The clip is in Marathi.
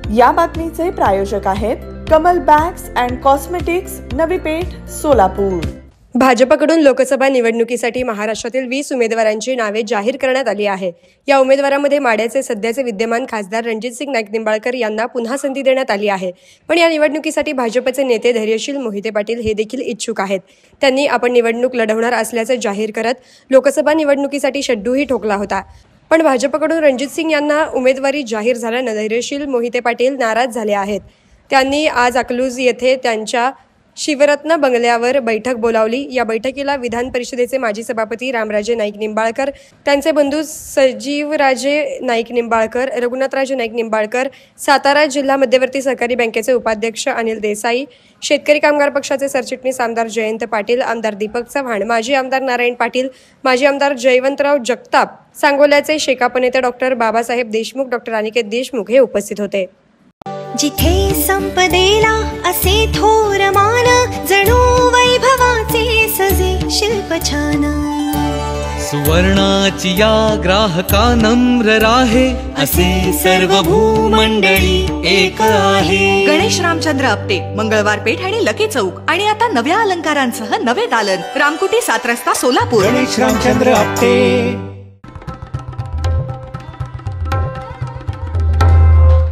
या बातमीचे प्रायोजक आहेत Kamal bags and cosmetics, Navi Peth, Solapur. भाजपकडून लोकसभा निवडणुकीसाठी महाराष्ट्रातील 20 उमेदवारांची नावे जाहीर करण्यात आली आहे। या उमेदवारांमध्ये माढ्याचे सध्याचे विद्यमान खासदार रणजितसिंग नाईक निंबाळकर यांना पुन्हा संधी देण्यात आली आहे। पण या निवडणुकीसाठी भाजपचे नेते धैर्यशील मोहिते पाटील हे देखील इच्छुक आहेत। त्यांनी आपण निवडणूक लढवणार असल्याचे जाहीर करत लोकसभा निवडणुकीसाठी शड्डूही ठोकला होता। पण भाजपकडून रणजितसिंग यांना उमेदवारी जाहीर झाल्याने धैर्यशील मोहिते पाटील नाराज झाले आहेत। त्यांनी आज अकलूज येथे त्यांच्या शिवरत्न बंगल्यावर बैठक बोलावली। या बैठकीला विधान परिषदेचे माजी सभापती रामराजे नाईक निंबाळकर, त्यांचे बंधू सजीवराजे नाईक निंबाळकर, रघुनाथराजे नाईक निंबाळकर, सातारा जिल्हा मध्यवर्ती सहकारी बँकेचे उपाध्यक्ष अनिल देसाई, शेतकरी कामगार पक्षाचे सरचिटणीस आमदार जयंत पाटील, आमदार दीपक चव्हाण, माजी आमदार नारायण पाटील, माजी आमदार जयवंतराव जगताप, सांगोल्याचे शेकाप नेते डॉक्टर बाबासाहेब देशमुख, डॉक्टर अनिकेत देशमुख हे उपस्थित होते। जिथे संपदेला असे थोर मान, जणू वैभवाचे सजे शिल्प छान। सुवर्णाची या ग्राहका नम्र राहे, असे सर्व भूमंडळी एक आहे। गणेश रामचंद्र आपटे, मंगळवार पेठ आणि लकी चौक, आणि आता नव्या अलंकारांसह नवे दालन, रामकुटी 7 रस्ता, सोलापूर। गणेश रामचंद्र आपटे।